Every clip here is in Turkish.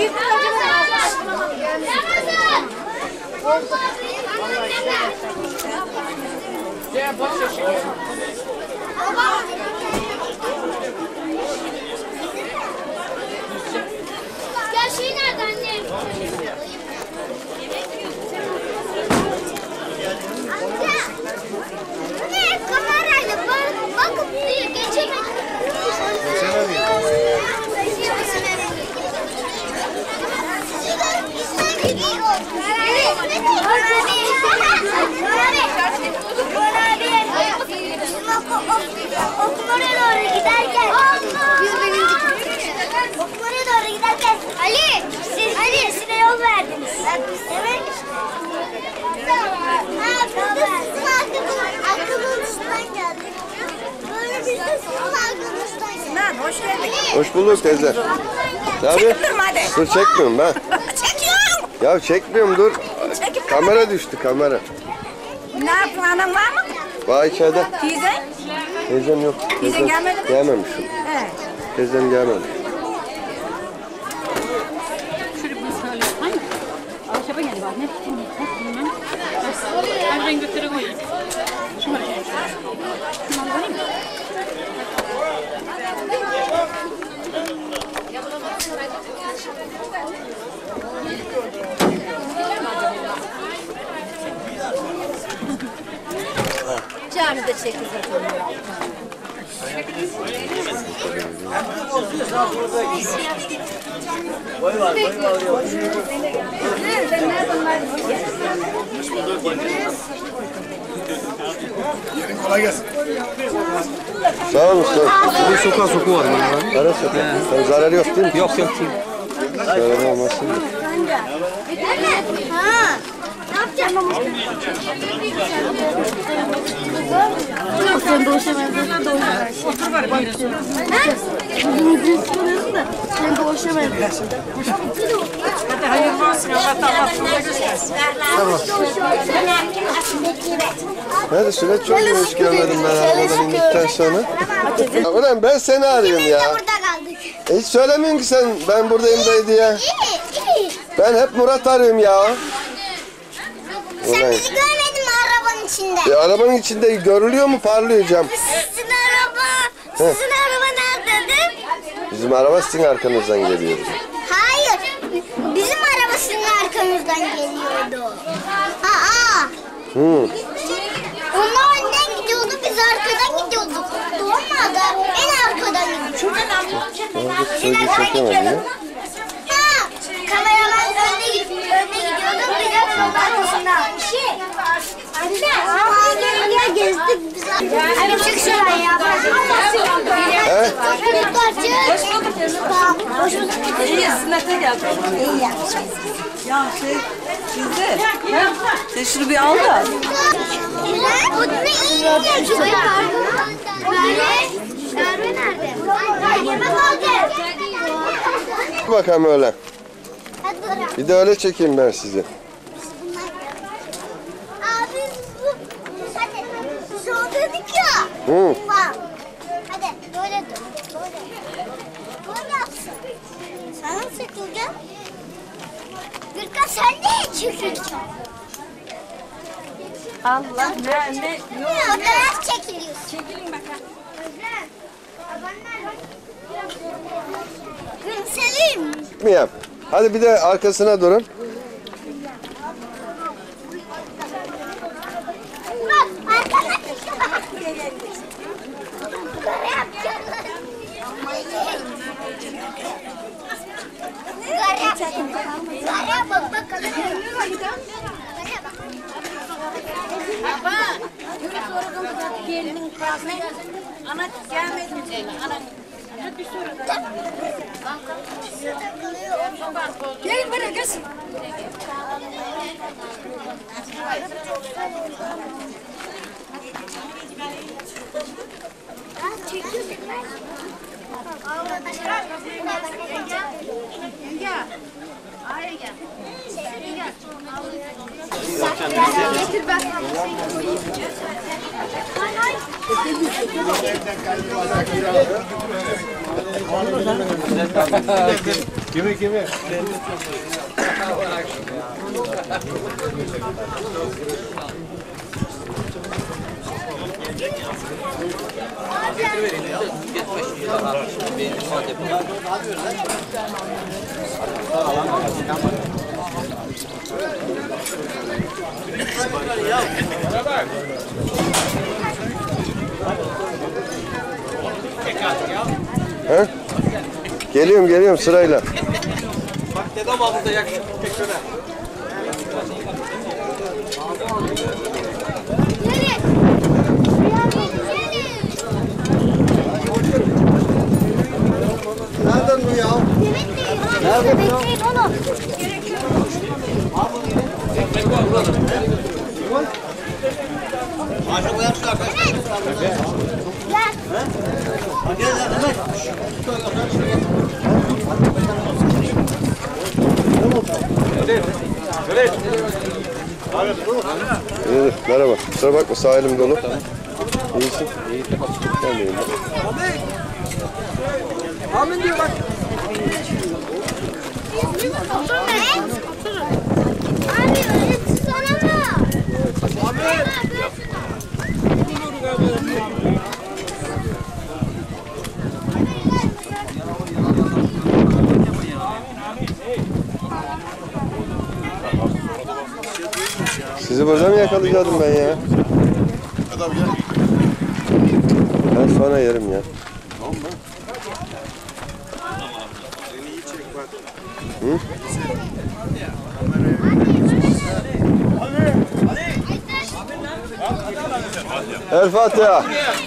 Ya şey nerede anne? Amca. Bu ne? Kamerayla bakıp diye geçemedim. Okumaya doğru giderken Ali, size yol verdiniz. Evet. Aklımızdan geldi. Böyle biz de sizin aklımızdan geldi. Hoş geldin. Hoş bulduk teyze. Abi, Çekmiyorum hadi. dur çekmiyorum ben. Çekiyorum. Ya çekmiyorum dur. Çekip Kamera düştü kamera. Ne yaptın, anam var mı? Vay içeride. Teyze? Teyzem yok. Teyzen gelmedi mi? Gelmemişim. Evet. Teyzem gelmemiş. Ayşe geldi bak ne bilmem. Ben götüreyim. Şunu alayım. Camide çekeceğiz. Kolay gelsin. Sağ ol usta. Bir soku var bana. Ara sokak. Sen zarar yok değil mi? Yok yok değil. Zarar olmasın. Ha. Ne yapacağım? Sen doğuşamadın. Otur var buyurun. Sen doğuşamadın. Hadi hayırlı olsun. Allah sonuna göstersin. Tamam. Hadi süreç çok hiç görmedim ben arabadan indikten sonra. Ulan ben seni arıyorum ya. Burada kaldık. Hiç söylemiyorsun ki sen ben buradayım dayı diye. İyi. Ben hep Murat arıyorum ya. Sen Ulan. bizi görmedin mi arabanın içinde? Arabanın içinde görülüyor mu parlıyor cam? Sizin araba nerededir? Bizim araba sizin arkanızdan geliyor. Hayır. Bizim araba sizin arkamızdan geliyordu. Aa. Hı. Onlar önden gidiyordu, biz arkadan gidiyorduk. Doğru en arkadan gidiyorduk. Sözü çekemem ya. Ha, kameraman önde gidiyordu, biz de onun arkasından. Anne, gel gezdik biz. Hadi çık şuradan ya. He? Hoş bulduk. Hoş bulduk. İyi, sünnete geldim. İyi yapmışsın. Ya Teyze. Sen şunu bir al da. Bu ne iyi yapıyorsun? Merve nerede? Yemek aldı. Bakalım öyle. Hadi bırak. Bir de öyle çekeyim ben sizi. Abi bu hadi sol dedik ya. Hı. Bak. Hadi böyle dur. Böyle yapsın. Sana mı çekileceğim? Gürkan sen de çekileceksin. Allah ne Ne o kadar çekiliyorsun. Çekilin bakalım. Gülselim. Mi yap? Hadi bir de arkasına durun. Bak arkana bak. Böyle yapacağım. Garaya bak bakalım. Baba, yürü sorudum da gelinin klasına. Ana gelmedi mi Ceylan? Ana. Bir soru. Gelin buraya kız. Getir ben. Hayır. Kimi? He? Geliyorum sırayla. Bak dedem aldı da yakışıklı şöyle. Nereden bu ya? Nerede? Bekleyin oğlum. Aşağı koyarsın arkadaşlar. Gel. İyidir, merhaba. Kusura bakma, sağ elim dolu. İyisin. Ben de iyiyim. Amin diyor bak. Abi öğretsene ama. Sizi burada mı yakalayacaktım ben ya? Ben sonra yerim ya. Hı? El Fatiha.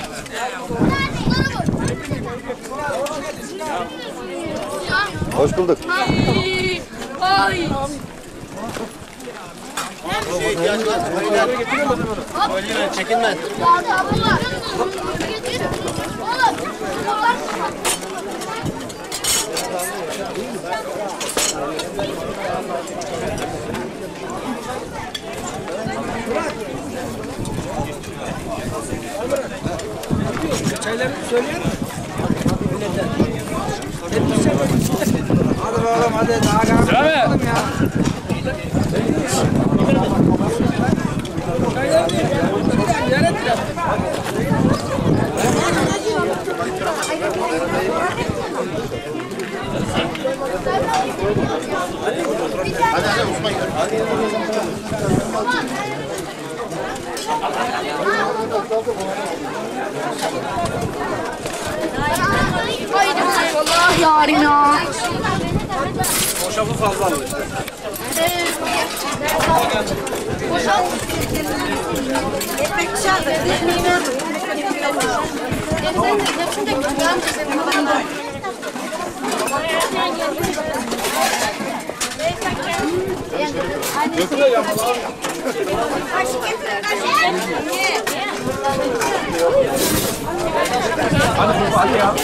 Hoş bulduk. Ay. Çekinme. Çayları söylüyor musun? Hadi bakalım hadi daha kalkalım ya. Allah yarim ya. Boşafı fazla alır. Ekmek dışarıda. Götüre yapalım. Hadi ya.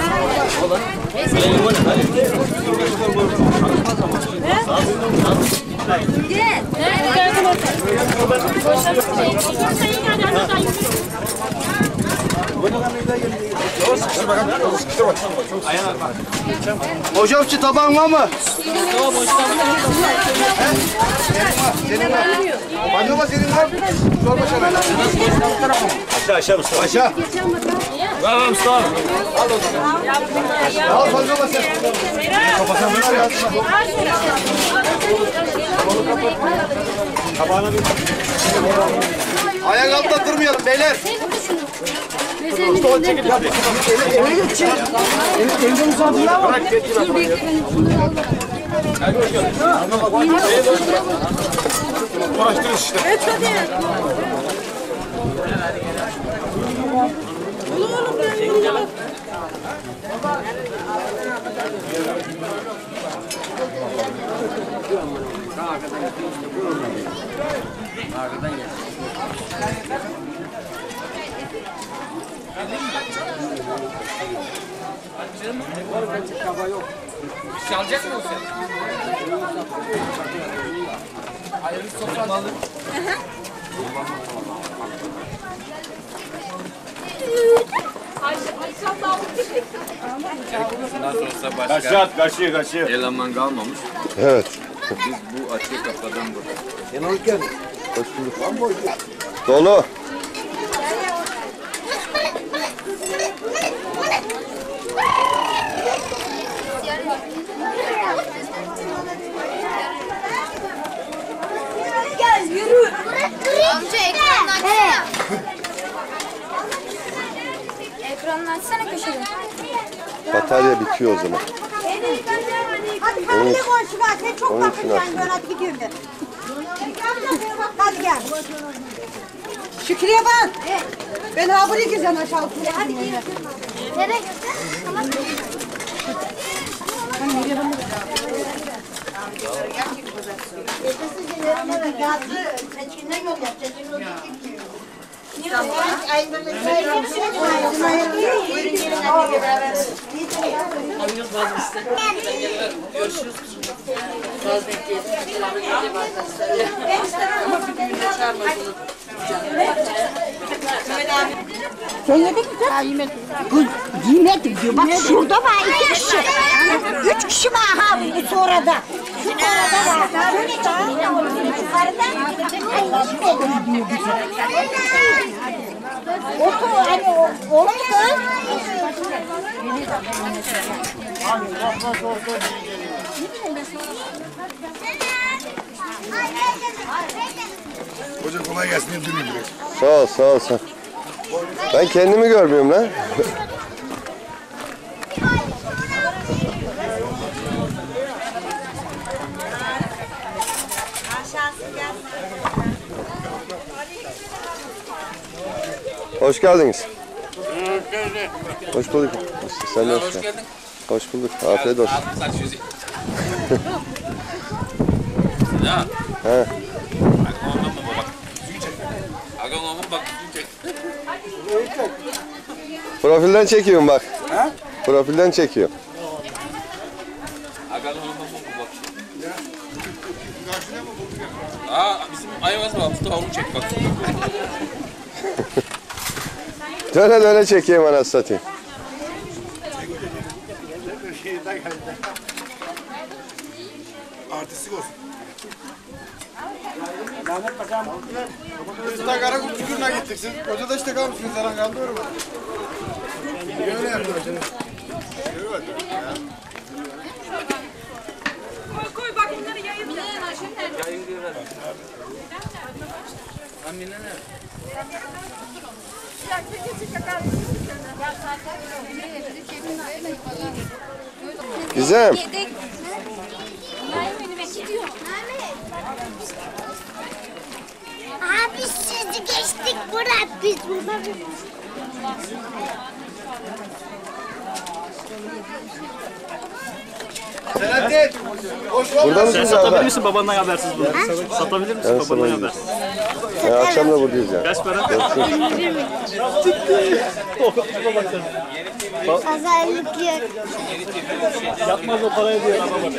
Hocam şu tabağın var mı? Tamam hocam. Senin var. Banyola senin var. Sor başına. Aşağı Mustafa. Aşağı. Tamam Mustafa. Al o zaman. Al banyola sen. Kafasına böyle al. Kabağına bir. Ayak altında durmayalım beyler. Mustafa çekil hadi. Eve geçin. Evde misafirler var. Bırak geçin. Uğraştırın işte. Evet hadi. Çalacak mısın sen? Hayırlı sofralı. Bundan sonrası başka Kaçıyor. eleman kalmamış. Evet. Biz bu açık kapıdan burada. Hoş bulduk. Dolu. Gel yürü. Amca ekrandan açsana. Ekrandan açsana köşede. Batarya bitiyor o zaman. Hadi hamile konuşma. Sen çok onun için bakın yani açtım. ben hadi gidiyorum ben. Hadi gel. Şükrü'ye bak. Ben haberi güzel aşağı. Hadi gel. Nereye? Sen yedin mi kız? Bu yemedim diyor. Bak şurada var 2 kişi. 3 kişi var ha bu sonra da. Şu orada var. Yukarıda. Yemedim diyor bize. Oku hani oğlum kız. Hoca kolay gelsin. Dönün biraz. Sağ ol, sağ ol sen. Ben kendimi görmüyorum lan. Hoş geldiniz. Hoş bulduk. Sen de hoş geldin. Hoş bulduk. Afiyet olsun. Saç yüzü. He. Aga olma bak. Çek. Profilden çekiyorum bak. Profilden çekiyorum. Aga olma bak. Aa bizim ayvaz var. Mustafa onu çek bak. Döne döne çekeyim anasını satayım. Artistik olsun. Biz de Karakurt Çukuru'na gittik. Siz hoca da işte kalmışsınız. Herhalde kaldı öyle mi? Öyle yapıyor hoca. Koy bak bunları yayın. Gizem. Abi sizi geçtik Murat biz burada. Selahattin. Burada mısınız abi? misin babandan habersiz bunu? Satabilir misin Evet, babandan satabilirim. habersiz? Akşam da buradayız ya. Kaç para? Pazarlık yok. Yapmaz o parayı diyor.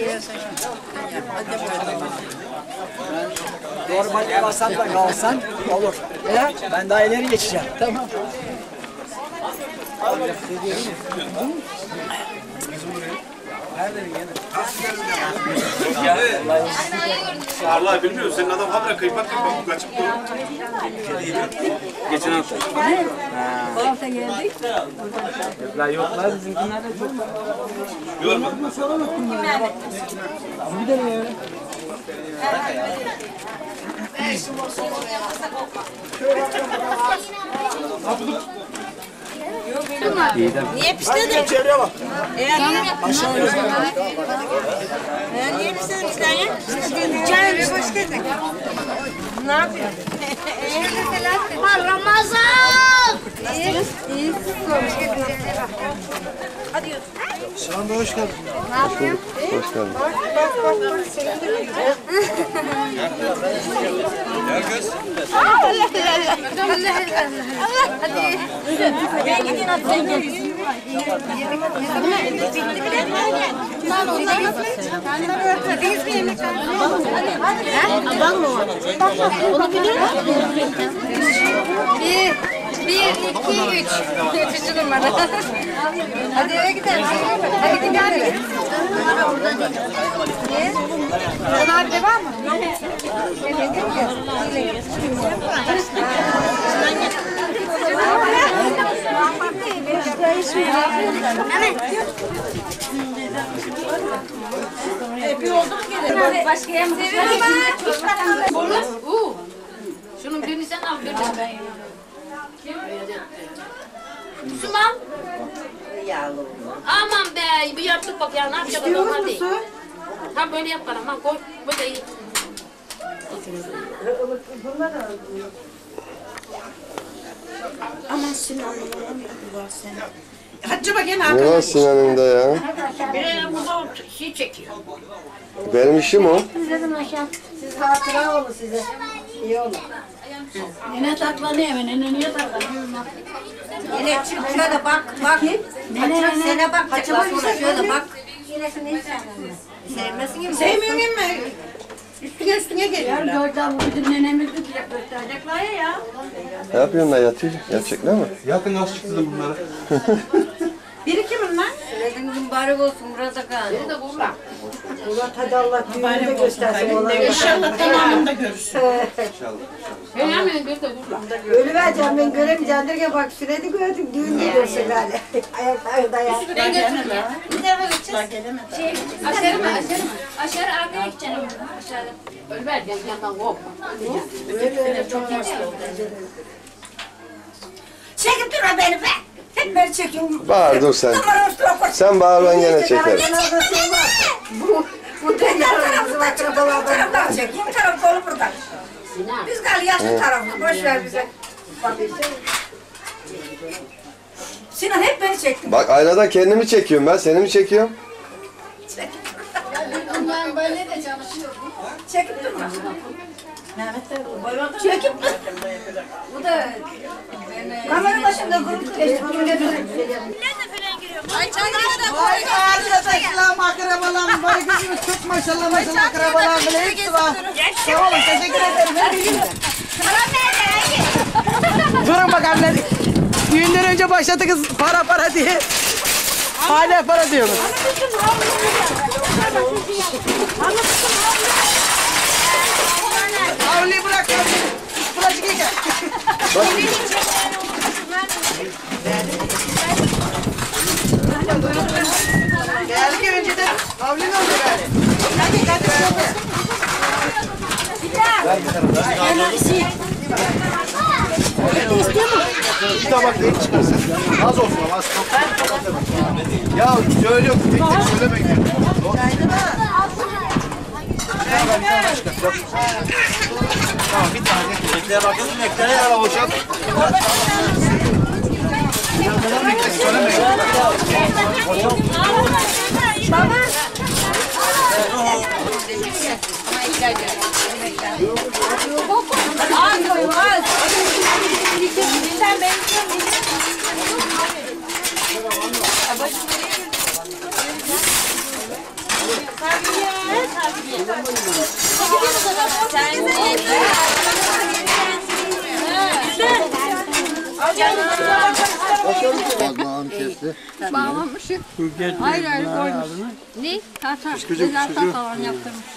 Normal basan da kalsan olur. Ya, ben daha ileri geçeceğim. Tamam. Vallahi bilmiyorum. Senin adam habire kıymak kıymak kaçıp duruyor. Geçen hafta. La yok lan bizimkiler de çok. Görmedim. Gidelim ya. Niye pisledin? Çevreye bak. Niye pisledin pisledin? Canım hoş geldin. Ne yapıyorsun? Ramazan! Şu anda hoş geldin. Hoş geldin. Gel göz. Ben gideyim hadi sen gel. Yediniz mi yemek? Aban mı var? Onu biliyor musun? 1, 2, 3. 3. numara. Hadi eve gidelim. Hadi gidelim. Sana devam mı? Başka yem şunun birini sen al birini. Müslüman. Aman be, bir yaptık bak ya, ne yapacağız normal değil. Ha böyle yap bana, aman koy, böyle iyi. Aman Sinan'ım. Hadi bakayım Ne var Sinan'ın da ya? biri burada şey çekiyor. Benim işim o. Siz hatıra olun size. İyi olun. Nene taklanıyor hemen, nene niye taklanıyor? Yine çık şöyle bak. Kaçak sene bak. Kaçak sonra şöyle bak. Sevmesin gibi. Sevmiyorum mi? Üstüne geliyor. Gördüm bu nenemiz gösterecekler ya. Ne yapıyorsun da yatıyor? Gerçekten mi? Yakın nasıl çıktı bunları? Biri kimin lan? Söyledin mübarek olsun burada kal. Biri de burada. Murat hadi Allah düğünü de göstersin ona. İnşallah tamamında görürsün. Beğenmeyin bir de burada. Ölüvereceğim ben göremeyeceğim derken bak süredi gördüm düğünü de görsün yani. Ayakları dayan. Ben götürürüm ya. Bir tarafa gideceğiz. Aşağı mı? Aşağı arkaya gideceğim. Aşağıda. Ölüver gel yandan korkma. Öyle çok yaşlı. Çekip durma beni be. Hep beni çekiyorum. Bağır dur sen. Sen bağır ben gene çekerim. Bu dünyalarımızı akrabalardan çekeyim. Taraf dolu burada. Biz galiba yaşlı taraflı. Boş ver bize. Sinan hep beni çekti. Bak aynadan kendimi çekiyorum ben. Seni mi çekiyorum? Ondan böyle de çalışıyor. Çekip durma. Çekip dur. Bu da kamera başında grup Vay arkadaşlar, akrabalarım, vay kızım, çok maşallah maşallah akrabalarım, hepsi var. Sağ olun, teşekkür ederim. Her gün. Durun bakalım ne? Düğünden önce başladı kız para diye. Hala para diyoruz. Havluyu bırak. Bulaşık yıka. Geldik önceden. Havlu ne oldu gari? Hadi. Bir tabak değil çıkarsın. Az olsun ama az çok. Ya söylüyorum tek söylemeyin. Tamam bir tane. Bekleye bakın. Bekleye ara boşalt. Baba. Az koyun az. Bizden benziyor. Parmağını kesti. Bağlamışım. Hayır koymuş. Ne? Tahta falan yaptırmış.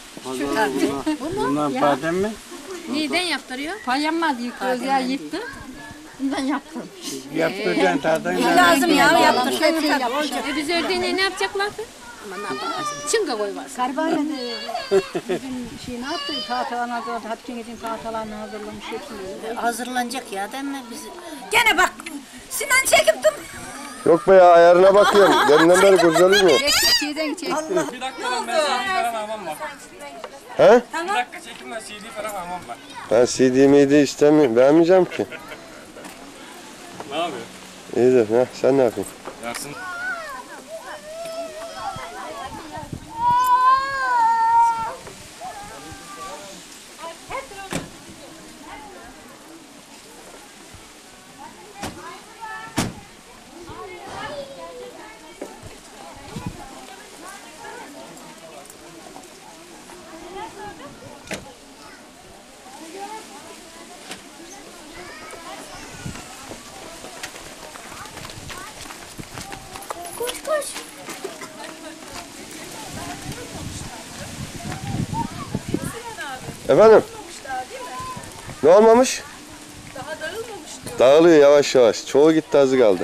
Bundan badem mi? Neyden yaptırıyor? Payanmadı yıkıyoruz ya yıktı. Bundan yaptırmış. Yaptıracaksın tadan. lazım ya yaptır. Biz ördüğüne ne yapacaklardı? Ama ne yapacağız? Çınga koy var. Karbağıyla şey ne yaptı? Tahtalarını hazırladı. Hatice'nin tahtalarını hazırlamış hepsini. Hazırlanacak ya değil mi? Biz... Gene bak Sinan çekip dur. Yok be ya ayarına bakıyorum. Deminden beri kurcalıyor mu? Şeyden çek. Bir dakika lan ben CD falan almam bak. He? Bir dakika çekin ben CD falan almam bak. Ben CD miydi istemiyorum. Beğenmeyeceğim ki. Ne yapıyor? İyidir. Ne? Sen ne yapıyorsun? Yaksın. Efendim? Ne olmamış? Daha dağılmamış diyor. Dağılıyor yavaş yavaş. Çoğu gitti, azı kaldı.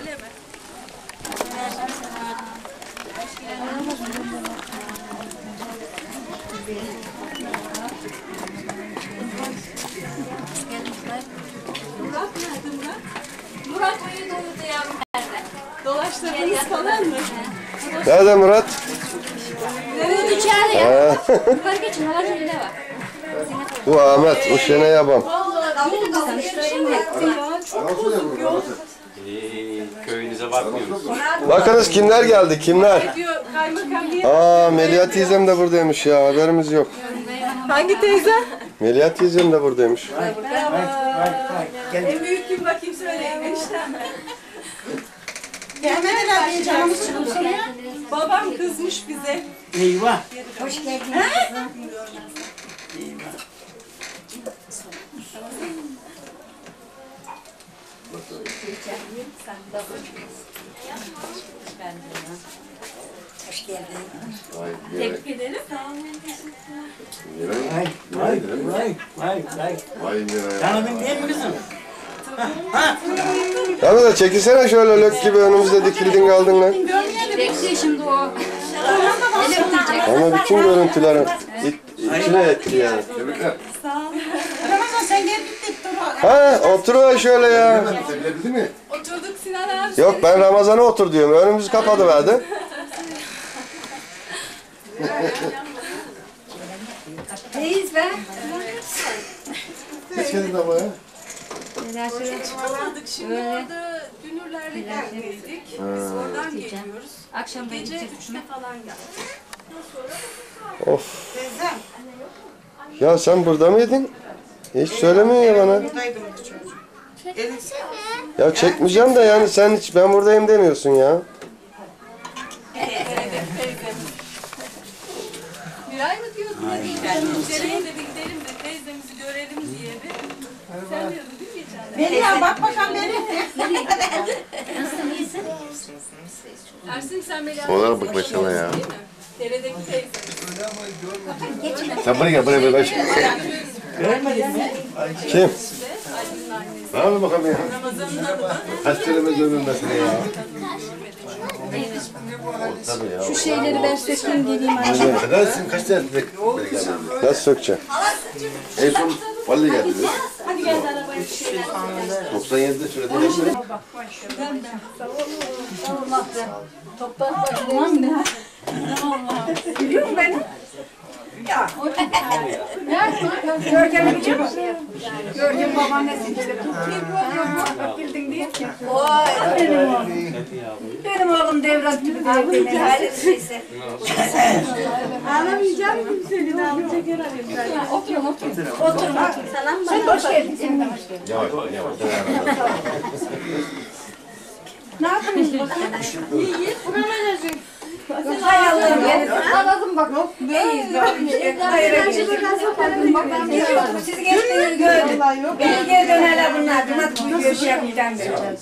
Murat beni doyurdu ya. Dolaştırdınız falan mı? Nerede Murat? Evet içeride ya. Yukarı geçin, hava önünde var. Bu Ahmet, bu Şene Yaban. Köyünüze bakmıyoruz. Bakınız kimler geldi, kimler? Diyor kaymakam diye. Aa, Melia teyzem de buradaymış ya, haberimiz yok. Hangi teyze? Melia teyzem de buradaymış. En büyük kim bakayım söyleyin eniştem. Gelmediler diye canımız çıkıyor. Babam kızmış bize. Eyvah. Hoş geldin kızım. Hoş geldin. Tebrik ederim. Vay. Canımın değil mi kızım? Yalnız da çekilsene şöyle lök gibi önümüzde dikildin kaldın lan. Bekliyor şimdi o. Ama bütün görüntülerin içine etti yani. Ramazan sen gel gittik dur. Ha, oturuver şöyle ya. Oturduk Sinan abi. Yok, ben Ramazan'a otur diyorum. Önümüzü kapatıverdi. Neyiz be? Hiç geldin ama ya. Çıkamadık şimdi orada dünürlerle geldiydik. Biz oradan geliyoruz. Akşam Gece 3'te falan geldik. Of. Ya sen burada mıydın? Hiç söylemiyor ya bana. Buradaydım bu çocuk. Ya çekmeyeceğim de yani sen hiç ben buradayım demiyorsun ya. Bir ay mı diyordun? Gidelim de bir gidelim de teyzemizi görelim diye bir. Sen diyordun değil mi geçen? Melia bak bakalım beni. Nasılsın, iyisin? Ersin sen Meliha Onlara bak bakalım ya. değil mi? Deredeki teyze. Sen buraya gel, buraya Görmedin mi? Kim? Aydın'ın annesi. Ne yapayım bakalım ya? Ramazan'ın adı da. Kaç kelime görmemesine ya. Tabii ya. Şu şeyleri ben sökeyim geleyim. Neredesin? Kaç tane direkt nasıl sökeceksin? En son vallahi geldi. Hadi gel de arabaya bir şeyler. 97'de söyledi. Görkem biliyor musun? Görkem babaannesi işte. Bildin diye. Benim oğlum devran gibi değil. Beni hayret şeyse. Ağlamayacağım kimsenin ağlayacak yer arıyorum ben. Oturun. Oturun. Selam bana. Sen hoş geldin. Sen de hoş geldin. Yavaş. Ne yapıyorsunuz? İyi. Buna ne diyorsun? Hay Allah'ım ya. Anladım bak. İyiyiz. Hayır. Siz geçtiğiniz gördüm. Beni geri dön hele bunlar. Nasıl bir görüş yapacağım ben.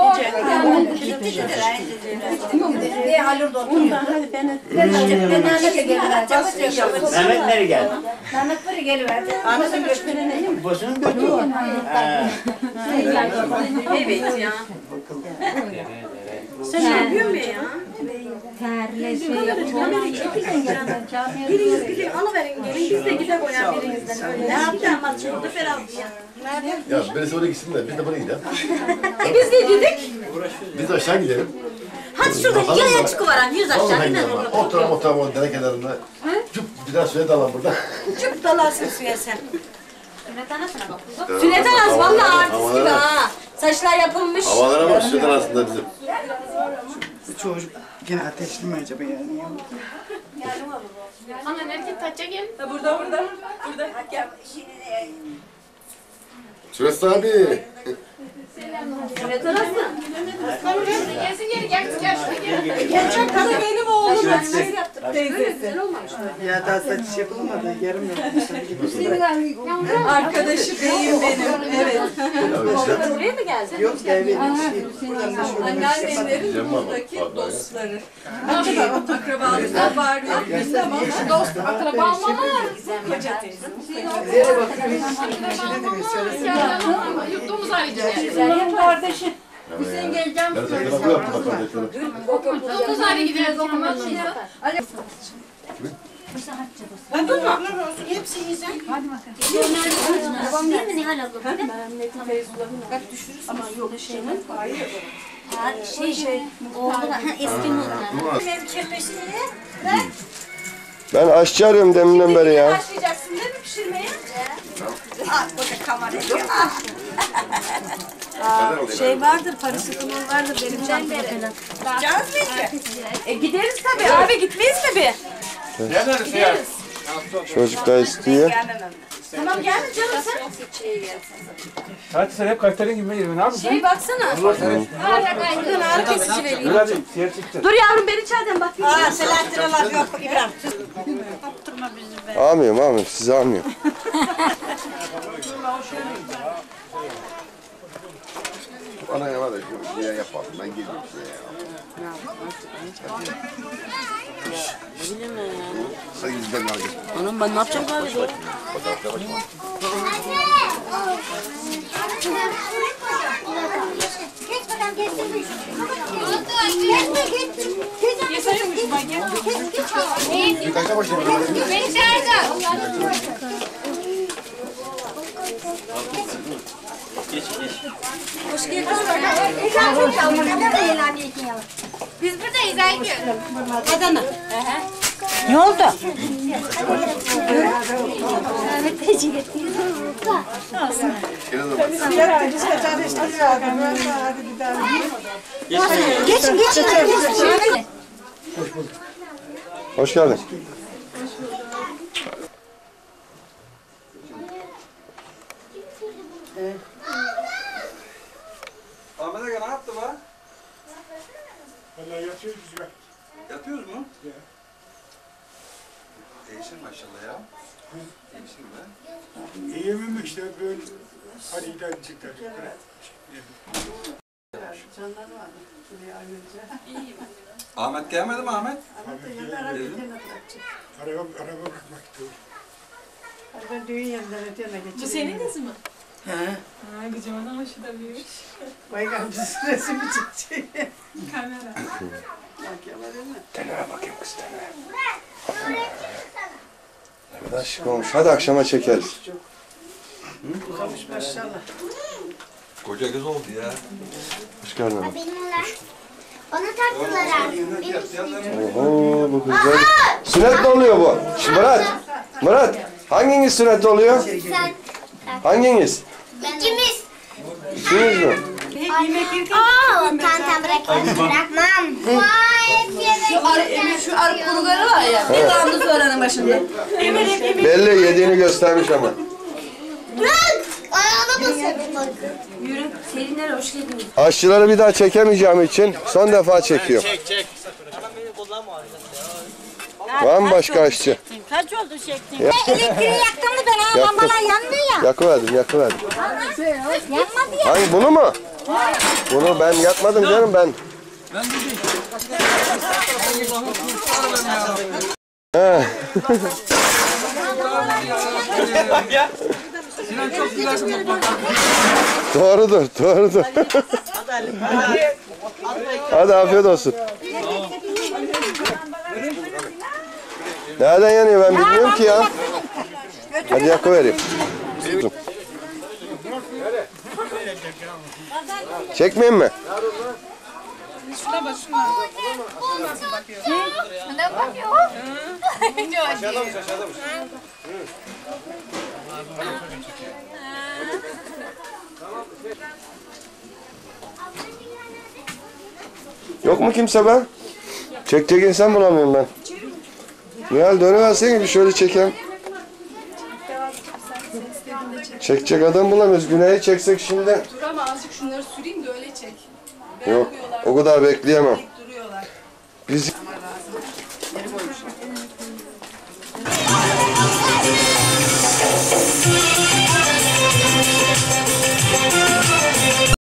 Diye halur da oturuyor. Ben Mehmet'e geliverdim. Mehmet nereye geldi? Mehmet buraya geliverdi. Ahmet'e göçmenene. Boşuna mı götürüyor? Evet ya. Sen ne yapıyorsun be ya? Biriniz gidin alıverin gelin biz de gidelim ya birinizden öyle. Ne yapacağım az şurada Ferhat ya. Ya birisi oraya gitsin de biz de buraya gidelim. Biz de gidelim. Biz de aşağı gidelim. Hadi şurada yaya çıkıverelim yüz aşağı Vallahi gidelim. gidelim. Oturalım o dere kenarında. Cüp bir daha suya dalalım burada. Çık dalarsın suya sen. Sünnet anası valla artist gibi ha. Saçlar yapılmış. Havalara bak sudan aslında bizim. Bu çocuk yine ateşli mi acaba yani? Ana nerede taça gel. Burada. Burada gel. Süresi abi. Sünnet anası. Gelsin geri gel şuraya gel. Gerçek kadın benim oğlum. Teyzesi. Ya daha saç yapılmadı. Yarım yapmış. Arkadaşı beyim benim. Evet. Buraya mı geldin? Yok benim buradan da şuradan Anneannemlerin buradaki dostları. Akrabalıklar var yok. Tamam. Dost akraba olmalar. Koca teyze. Nereye bakıyor? İçine de bir söylesin. Yuttuğumuz ayrıca. Senin kardeşin. Hüseyin geleceğim. Yuttuğumuz ayrı gideriz o zaman. Ben durma. Hepsi yiyeceğim. Babam değil mi Nihal abla? Bak düşürürsün. Ama yok şey mi? Şey, oğlu da eski model. Ben aşçı arıyorum deminden beri ya. Başlayacaksın değil mi pişirmeye? Şey vardır, parasetamol vardır benim çantamda falan. Gideriz tabii. Abi gitmeyiz tabii. Gideriz. Çocuk da istiyor. Tamam gelme canım sen. Hadi sen hep Kayseri'nin gibi yürüme. Ne yapıyorsun? Şey baksana. Buradan ağrı kesici vereyim. Hadi siyer çıktı. Dur yavrum beni içeriden bak. Selahattin Allah yok İbrahim. Almıyorum sizi almıyorum. Bana ya var da bir yer yapalım. Ben geliyorum size ya. Sayın yüzden alacağım. Anam ben ne yapacağım abi? Geç bakalım geçsin. Bir kaça başlayalım? Beni çağırdı. Biz buradayız Aygül. Adana. Ne oldu? Geçin geçin. Hoş geldin. Ahmet Aga ne yaptı be? Vallahi yatıyoruz biz. Yatıyoruz mu? Değişir maşallah ya. Değişir be. Yiyemem işte böyle. Hadi gidelim çıktık. Ahmet gelmedi mi Ahmet? Araba bakmak istiyor. Ben düğün yerinde ötene geçeyim. Bu senin kızı mı? He. Ha gıcımadan hoşu da büyümüş. Vay gamcısı resmi çekecek. Kamera. Tenere bakayım kız tenere. Ne kadar şık olmuş. Hadi akşama çekeriz. Uzamış maşallah. Koca kız oldu ya. Hoş geldin. Benim onlar. Bana taktılar abi. Oho bu güzel. Sünnet mi oluyor bu? Murat. Hanginiz sünnet oluyor? Sen. Hanginiz? İkimiz. İkiniz mi? Tamam bırakmam. Vay yemek. Şu arı kuruları var ya. Bir damla sonranın başında. Belli yediğini göstermiş ama. Bırak. Ayağına basıyorum. Yürü. Selinler hoş geldiniz. Aşçıları bir daha çekemeyeceğim için son defa çekiyor. Çek. Var mı başka aşçı? Kaç oldu çektin? Elektriği yaktın mı ben ağlam bana yanmıyor ya. Yakıverdim. Yanmadı ya. Hangi bunu mu? Bunu ben yakmadım canım ben. He. Sinan çok güzelsin. Doğrudur. Hadi afiyet olsun. Nereden yanıyor ben bilmiyorum ki ya. Hadi yakıvereyim. Çekmeyeyim mi? Şuna bak şuna. Ne bakıyor? Yok mu kimse be? Çekecek insan bulamıyorum ben. Nihal dönüversene bir şöyle çekelim. Çekecek adam bulamıyoruz. Güney'i çeksek şimdi. Dur ama azıcık şunları süreyim de öyle çek. Yok o kadar bekleyemem. Duruyorlar. Biz Yeri koymuşlar.